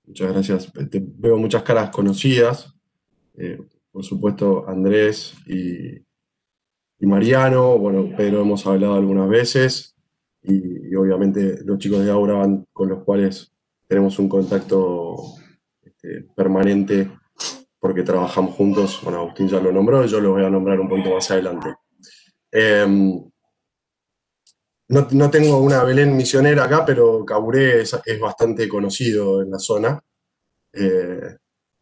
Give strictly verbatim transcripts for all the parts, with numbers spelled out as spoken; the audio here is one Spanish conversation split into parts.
Muchas gracias. Te- veo muchas caras conocidas. Eh, por supuesto, Andrés y, y Mariano. Bueno, Pedro hemos hablado algunas veces. Y, y obviamente los chicos de Aura van con los cuales tenemos un contacto este, permanente porque trabajamos juntos. Bueno, Agustín ya lo nombró, yo lo voy a nombrar un poquito más adelante. Eh, no, no tengo una Belén misionera acá, pero Caburé es, es bastante conocido en la zona. Eh,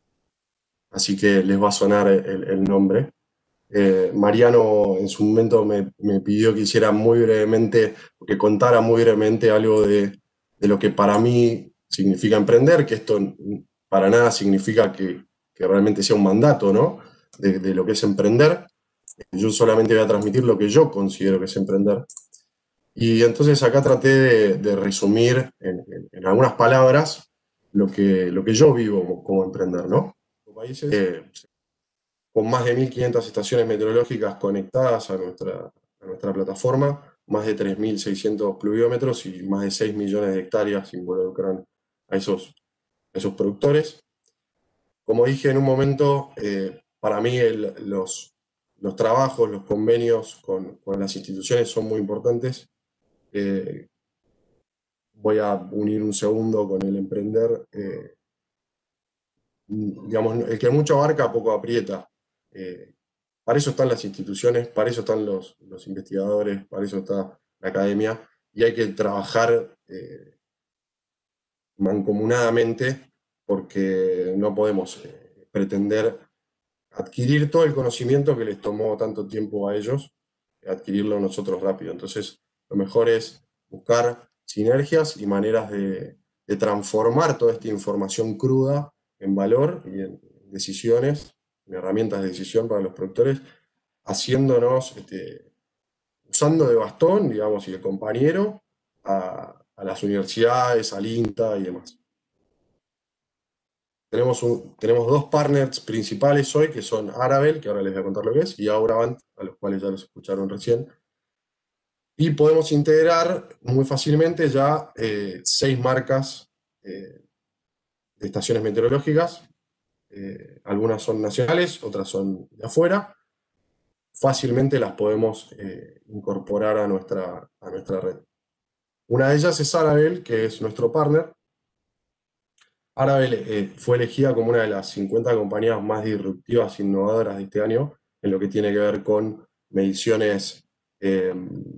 Así que les va a sonar el, el nombre. Eh, Mariano en su momento me, me, pidió que hiciera muy brevemente, que contara muy brevemente algo de, de, lo que para mí significa emprender, que esto para nada significa que, que realmente sea un mandato, ¿no? De, de, lo que es emprender. Yo solamente voy a transmitir lo que yo considero que es emprender. Y entonces acá traté de, de resumir en, en, en, algunas palabras lo que, lo que yo vivo como, como emprender, ¿no? Países, eh, con más de mil quinientas estaciones meteorológicas conectadas a nuestra, a nuestra plataforma, más de tres mil seiscientos pluviómetros y más de seis millones de hectáreas involucran a esos, a esos productores. Como dije en un momento, eh, para mí el, los, los trabajos, los convenios con, con, las instituciones son muy importantes. Eh, voy a unir un segundo con el emprender. Eh, digamos, el que mucho abarca, poco aprieta. Eh, para eso están las instituciones, para eso están los, los investigadores, para eso está la academia, y hay que trabajar eh, mancomunadamente porque no podemos eh, pretender adquirir todo el conocimiento que les tomó tanto tiempo a ellos, adquirirlo nosotros rápido. Entonces, lo mejor es buscar sinergias y maneras de, de transformar toda esta información cruda en valor y en decisiones, en herramientas de decisión para los productores, haciéndonos, este, usando de bastón, digamos, y de compañero a, a las universidades, al INTA y demás. Tenemos, un, tenemos dos partners principales hoy, que son Arabel, que ahora les voy a contar lo que es, y Auravant, a los cuales ya los escucharon recién. Y podemos integrar muy fácilmente ya eh, seis marcas eh, de estaciones meteorológicas. Eh, algunas son nacionales, otras son de afuera. Fácilmente las podemos eh, incorporar a nuestra, a nuestra red. Una de ellas es Arabel, que es nuestro partner. Arabel eh, fue elegida como una de las cincuenta compañías más disruptivas e innovadoras de este año en lo que tiene que ver con mediciones, eh,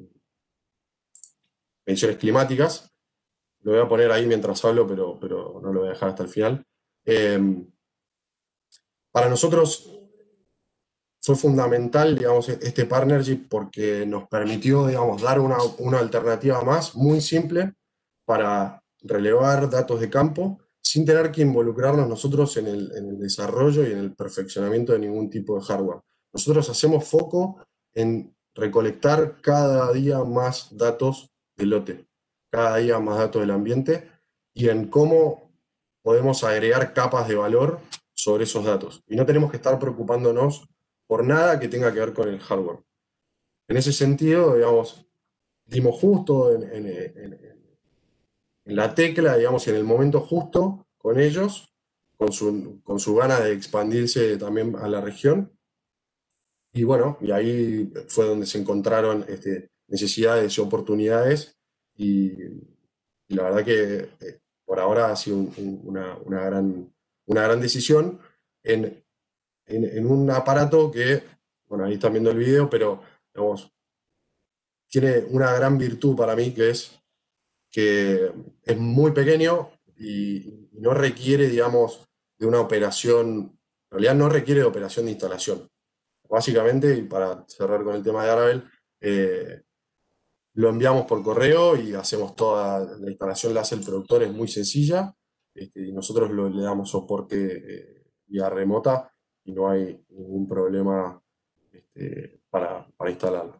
mediciones climáticas. Lo voy a poner ahí mientras hablo, pero, pero no lo voy a dejar hasta el final. Eh, para nosotros fue fundamental, digamos, este partnership porque nos permitió, digamos, dar una, una alternativa más muy simple para relevar datos de campo sin tener que involucrarnos nosotros en el, en el desarrollo y en el perfeccionamiento de ningún tipo de hardware. Nosotros hacemos foco en recolectar cada día más datos del lote, cada día más datos del ambiente y en cómo podemos agregar capas de valor sobre esos datos. Y no tenemos que estar preocupándonos por nada que tenga que ver con el hardware. En ese sentido, digamos, dimos justo en, en, en, en la tecla, digamos, en el momento justo con ellos, con su, con su ganas de expandirse también a la región. Y bueno, y ahí fue donde se encontraron este, necesidades y oportunidades. Y, y la verdad que eh, por ahora ha sido un, un, una, una, gran, una gran decisión en, en, en un aparato que, bueno, ahí están viendo el video, pero digamos, tiene una gran virtud para mí, que es que es muy pequeño y no requiere, digamos, de una operación, en realidad no requiere de operación de instalación. Básicamente, y para cerrar con el tema de Arabel, eh, lo enviamos por correo y hacemos toda la instalación, la hace el productor, es muy sencilla, este, y nosotros lo, le damos soporte eh, vía remota y no hay ningún problema este, para, para instalarlo.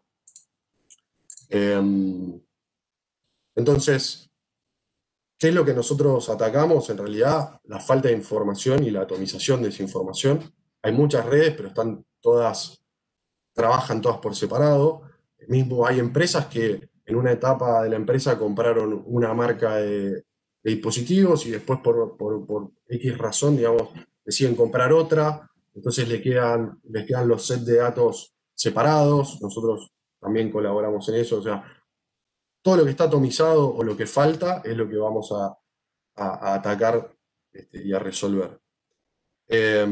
Eh, entonces, ¿qué es lo que nosotros atacamos? En realidad, la falta de información y la atomización de esa información. Hay muchas redes, pero están todas, trabajan todas por separado. Mismo hay empresas que en una etapa de la empresa compraron una marca de, de dispositivos y después por, por, por X razón, digamos, deciden comprar otra, entonces le quedan, les quedan los sets de datos separados, nosotros también colaboramos en eso, o sea, todo lo que está atomizado o lo que falta es lo que vamos a, a, a atacar este, y a resolver. Eh,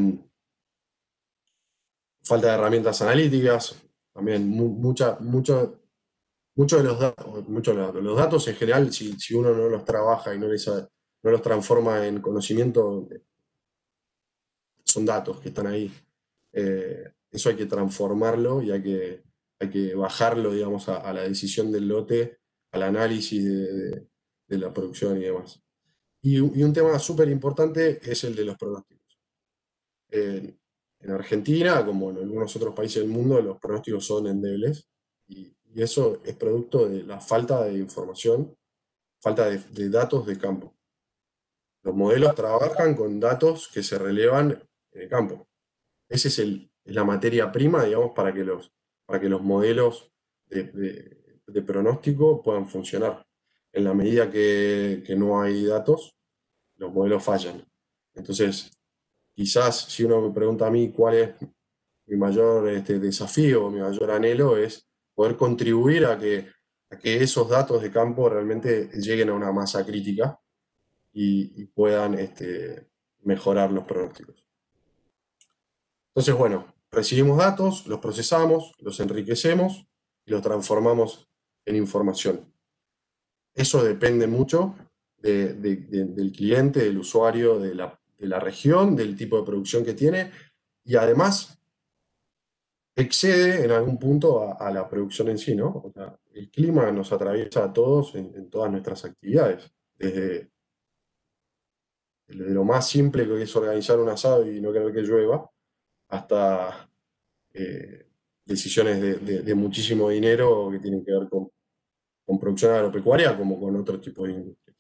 falta de herramientas analíticas, también mu mucha, mucho, muchos de los datos, mucho de los datos, los datos en general, si, si uno no los trabaja y no, les, no los transforma en conocimiento, son datos que están ahí. Eh, eso hay que transformarlo y hay que, hay que bajarlo, digamos, a, a la decisión del lote, al análisis de, de, de la producción y demás. Y, y un tema súper importante es el de los pronósticos. Eh, en Argentina, como en algunos otros países del mundo, los pronósticos son endebles y, y eso es producto de la falta de información, falta de, de datos de campo. Los modelos trabajan con datos que se relevan en el campo. Esa es, el, es la materia prima, digamos, para que los, para que los modelos de, de, de pronóstico puedan funcionar. En la medida que, que no hay datos, los modelos fallan. Entonces, quizás si uno me pregunta a mí cuál es mi mayor este, desafío, mi mayor anhelo, es poder contribuir a que, a que esos datos de campo realmente lleguen a una masa crítica y, y puedan este, mejorar los pronósticos. Entonces, bueno, recibimos datos, los procesamos, los enriquecemos y los transformamos en información. Eso depende mucho de, de, de, del cliente, del usuario, de la, de la región, del tipo de producción que tiene y además excede en algún punto a, a la producción en sí, ¿no? O sea, el clima nos atraviesa a todos en, en todas nuestras actividades, desde, desde lo más simple que es organizar un asado y no querer que llueva, hasta eh, decisiones de, de, de muchísimo dinero que tienen que ver con, con producción agropecuaria como con otro tipo de industria.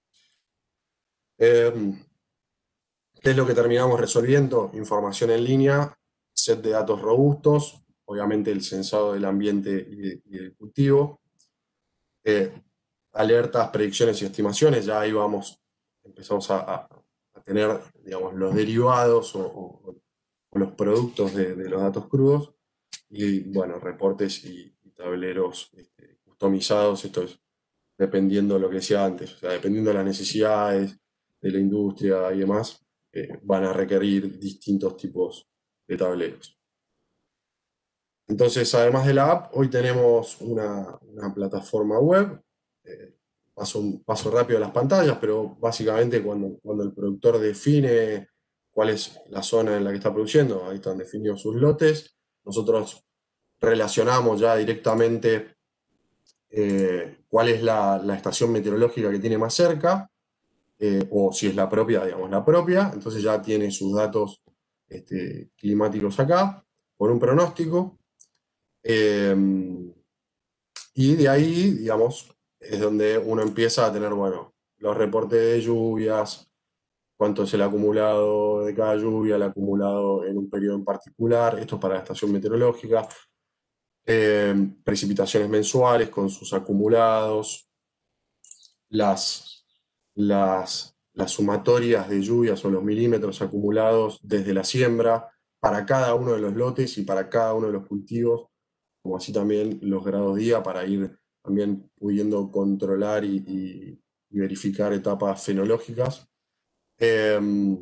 Eh, ¿Qué es lo que terminamos resolviendo? Información en línea, set de datos robustos, obviamente el censado del ambiente y, de, y del cultivo, eh, alertas, predicciones y estimaciones, ya ahí vamos, empezamos a, a, a tener, digamos, los derivados o, o, o los productos de, de, los datos crudos, y bueno, reportes y, y tableros este, customizados, esto es dependiendo de lo que decía antes, o sea, dependiendo de las necesidades de la industria y demás, eh, van a requerir distintos tipos de tableros. Entonces, además de la app, hoy tenemos una, una plataforma web, eh, paso, paso rápido a las pantallas, pero básicamente cuando, cuando el productor define cuál es la zona en la que está produciendo, ahí están definidos sus lotes, nosotros relacionamos ya directamente eh, cuál es la, la estación meteorológica que tiene más cerca, eh, o si es la propia, digamos, la propia, entonces ya tiene sus datos este, climáticos acá, con un pronóstico, eh, y de ahí, digamos, es donde uno empieza a tener, bueno, los reportes de lluvias, cuánto es el acumulado de cada lluvia, el acumulado en un periodo en particular, esto es para la estación meteorológica, eh, precipitaciones mensuales con sus acumulados, las, las, las sumatorias de lluvias o los milímetros acumulados desde la siembra para cada uno de los lotes y para cada uno de los cultivos, como así también los grados día para ir también pudiendo controlar y, y, y verificar etapas fenológicas. Eh,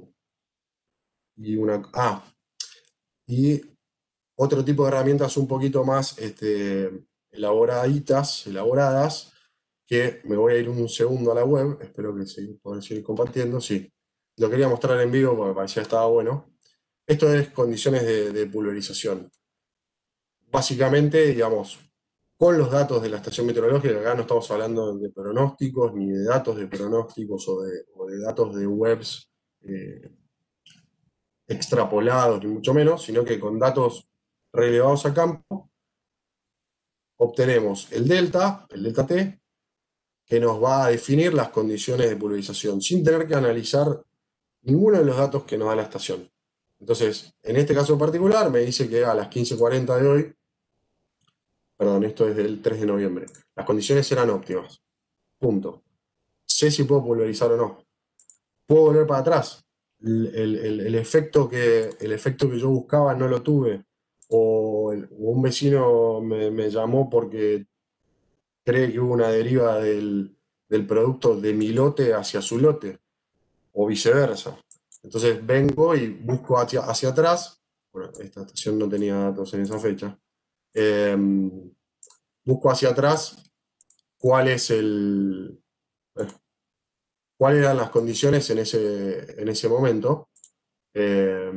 y, una, ah, y otro tipo de herramientas un poquito más este, elaboraditas, elaboradas, que me voy a ir un segundo a la web, espero que sí, poder seguir compartiendo, sí. Lo quería mostrar en vivo porque me parecía que estaba bueno. Esto es condiciones de, de pulverización. Básicamente, digamos, con los datos de la estación meteorológica, acá no estamos hablando de pronósticos, ni de datos de pronósticos o de, o de datos de webs eh, extrapolados, ni mucho menos, sino que con datos relevados a campo, obtenemos el delta, el delta T, que nos va a definir las condiciones de pulverización, sin tener que analizar ninguno de los datos que nos da la estación. Entonces, en este caso en particular, me dice que a las quince cuarenta de hoy, perdón, esto es del tres de noviembre, las condiciones eran óptimas. Punto. sé si puedo pulverizar o no. Puedo volver para atrás. El, el- el- el efecto que, el efecto que yo buscaba no lo tuve. O, el- o un vecino me, me llamó porque cree que hubo una deriva del, del producto de mi lote hacia su lote, o viceversa. Entonces vengo y busco hacia, hacia atrás. Bueno, esta estación no tenía datos en esa fecha. Eh, busco hacia atrás cuál es el, eh, cuáles eran las condiciones en ese, en ese momento. Eh,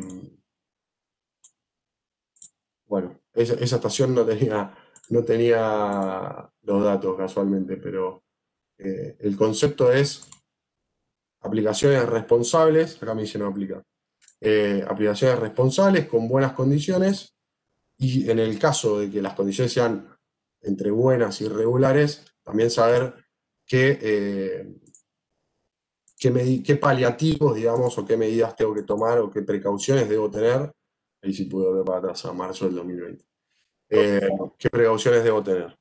bueno, esa, esa estación no tenía, no tenía los datos casualmente, pero eh, el concepto es aplicaciones responsables, acá me dice no aplica, eh, aplicaciones responsables con buenas condiciones y en el caso de que las condiciones sean entre buenas y regulares, también saber qué, eh, qué, medi- qué paliativos, digamos, o qué medidas tengo que tomar o qué precauciones debo tener. Ahí sí puedo ver para atrás a marzo del dos mil veinte. Eh, ¿qué precauciones debo tener?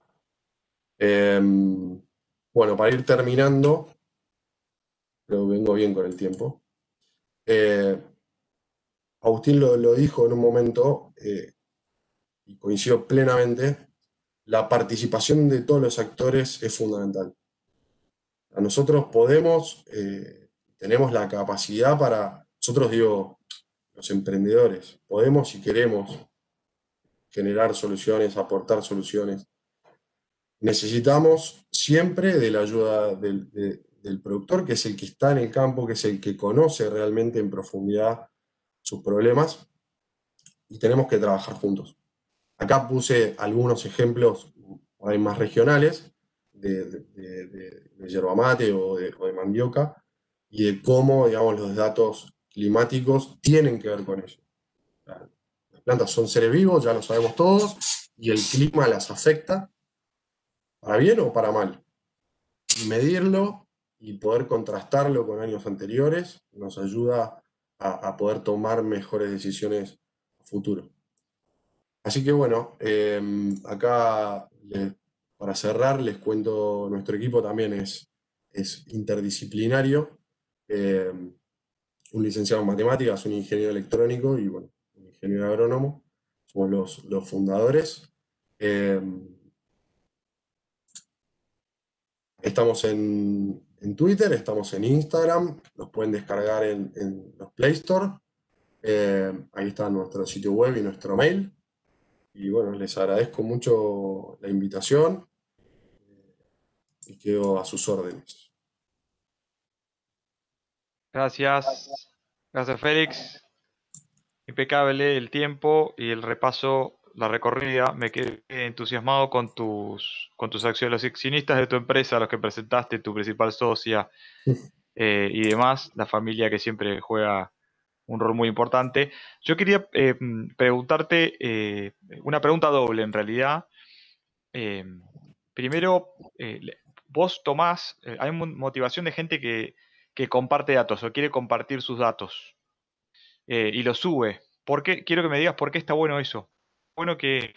Eh, bueno, para ir terminando, pero vengo bien con el tiempo. Eh, Agustín lo, lo dijo en un momento, eh, y coincido plenamente, la participación de todos los actores es fundamental. A nosotros podemos, eh, tenemos la capacidad para, nosotros digo, los emprendedores, podemos y queremos generar soluciones, aportar soluciones. Necesitamos siempre de la ayuda del, de- del productor, que es el que está en el campo, que es el que conoce realmente en profundidad sus problemas, y tenemos que trabajar juntos. Acá puse algunos ejemplos hay más regionales de, de, de, de- de yerba mate o de, o de mandioca y de cómo, digamos, los datos climáticos tienen que ver con eso. Las plantas son seres vivos, ya lo sabemos todos, y el clima las afecta para bien o para mal. Y medirlo y poder contrastarlo con años anteriores nos ayuda a, a poder tomar mejores decisiones a futuro. Así que bueno, eh, acá le- para cerrar les cuento, nuestro equipo también es, es interdisciplinario, eh, un licenciado en matemáticas, un ingeniero electrónico y bueno, un ingeniero agrónomo, somos los, los fundadores. Eh, estamos en, en Twitter, estamos en Instagram, nos pueden descargar en, en los Play Store, eh, ahí está nuestro sitio web y nuestro mail. Y bueno, les agradezco mucho la invitación y quedo a sus órdenes. Gracias, gracias Félix. Impecable el tiempo y el repaso, la recorrida. Me quedé entusiasmado con tus, con tus acciones, los accionistas de tu empresa, los que presentaste, tu principal socia eh, y demás, la familia que siempre juega un rol muy importante. Yo quería eh, mm, preguntarte eh, una pregunta doble en realidad. Eh, Primero, eh, le- vos tomás, eh, hay mo- motivación de gente que, que comparte datos o quiere compartir sus datos eh, y los sube. ¿Por qué? Quiero que me digas por qué está bueno eso. Bueno que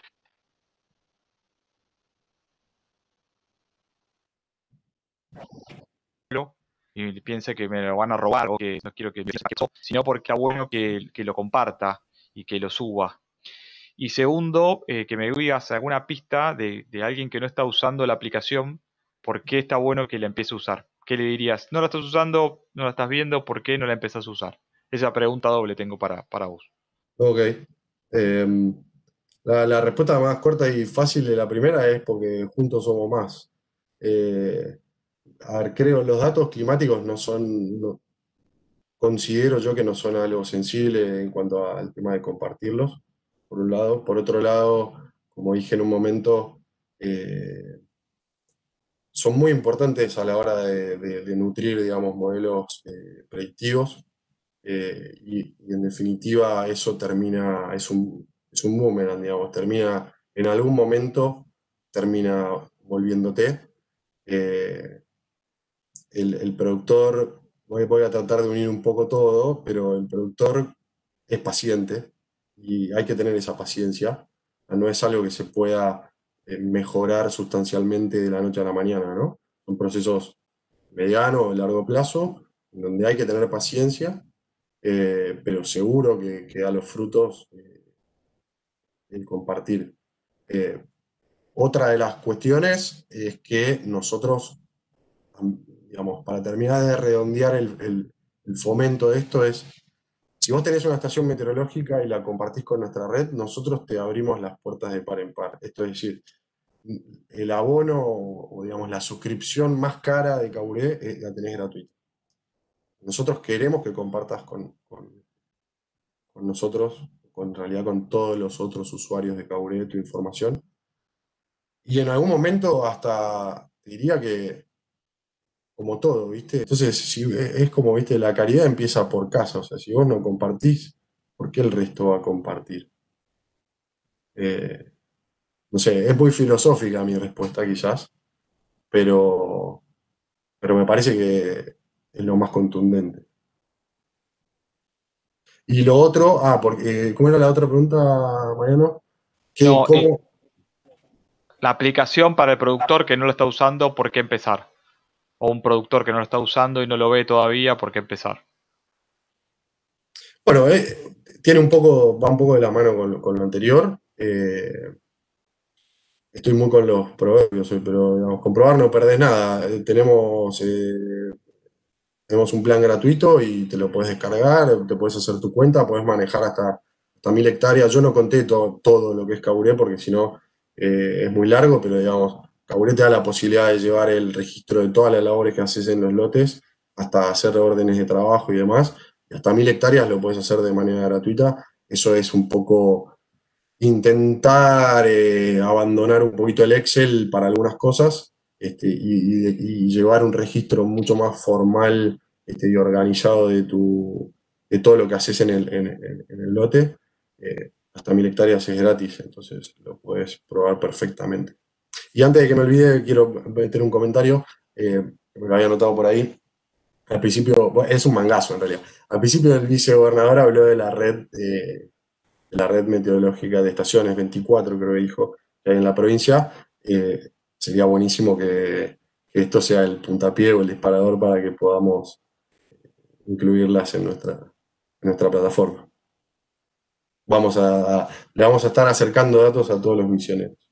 lo- y piense que me lo van a robar o que no quiero que me digas eso, sino porque está bueno que, que lo comparta y que lo suba. Y segundo, eh, que me digas alguna pista de, de alguien que no está usando la aplicación, por qué está bueno que la empiece a usar. ¿Qué le dirías? No la estás usando, no la estás viendo, ¿por qué no la empezás a usar? Esa pregunta doble tengo para, para vos. Ok. Eh, la, la respuesta más corta y fácil de la primera es porque juntos somos más. Eh, a ver, creo los datos climáticos no son, no- considero yo que no son algo sensible en cuanto al tema de compartirlos, por un lado. Por otro lado, como dije en un momento, eh, son muy importantes a la hora de, de- de nutrir, digamos, modelos eh, predictivos. Eh, y, y en definitiva eso termina, es un, es un boomerang, digamos, termina, en algún momento termina volviéndote. Eh, el, el productor, voy, voy a tratar de unir un poco todo, pero el productor es paciente y hay que tener esa paciencia. No es algo que se pueda eh, mejorar sustancialmente de la noche a la mañana, ¿no? Son procesos mediano o largo plazo, donde hay que tener paciencia, eh, pero seguro que, que da los frutos eh, el compartir. Eh, Otra de las cuestiones es que nosotros, digamos, para terminar de redondear el, el- el fomento de esto es, si vos tenés una estación meteorológica y la compartís con nuestra red, nosotros te abrimos las puertas de par en par. Esto es decir, el abono o, digamos, la suscripción más cara de Caburé eh, la tenés gratuita. Nosotros queremos que compartas con, con- con nosotros, con, en realidad con todos los otros usuarios de Caburé tu información. Y en algún momento hasta te diría que como todo, ¿viste? Entonces, si, es como, ¿viste? La caridad empieza por casa, o sea, si vos no compartís, ¿por qué el resto va a compartir? Eh, no sé, es muy filosófica mi respuesta quizás, pero, pero me parece que es lo más contundente. Y lo otro, ah, porque, ¿cómo era la otra pregunta, Mariano? ¿Qué, No, eh, cómo? la aplicación para el productor que no lo está usando, ¿por qué empezar? O un productor que no lo está usando y no lo ve todavía, ¿por qué empezar? Bueno, eh, tiene un poco, va un poco de la mano con, con lo anterior. Eh, estoy muy con los proverbios hoy, pero digamos, comprobar no perdés nada. Eh, tenemos, eh, tenemos un plan gratuito y te lo puedes descargar, te puedes hacer tu cuenta, puedes manejar hasta, hasta mil hectáreas. Yo no conté to- todo lo que es Caburé porque si no eh, es muy largo, pero digamos, Caburé te da la posibilidad de llevar el registro de todas las labores que haces en los lotes, hasta hacer órdenes de trabajo y demás. Y hasta mil hectáreas lo puedes hacer de manera gratuita. Eso es un poco intentar eh, abandonar un poquito el Excel para algunas cosas este, y, y- y llevar un registro mucho más formal este, y organizado de, tu, de todo lo que haces en el, en, en- en el lote. Eh, hasta mil hectáreas es gratis, entonces lo puedes probar perfectamente. Y antes de que me olvide, quiero meter un comentario eh, que me lo había anotado por ahí. Al principio, bueno, es un mangazo en realidad. Al principio el vicegobernador habló de la red eh, la red meteorológica de estaciones veinticuatro, creo que dijo, que hay en la provincia. Eh, sería buenísimo que, que esto sea el puntapié o el disparador para que podamos incluirlas en nuestra, en nuestra plataforma. Vamos a, le vamos a estar acercando datos a todos los misioneros.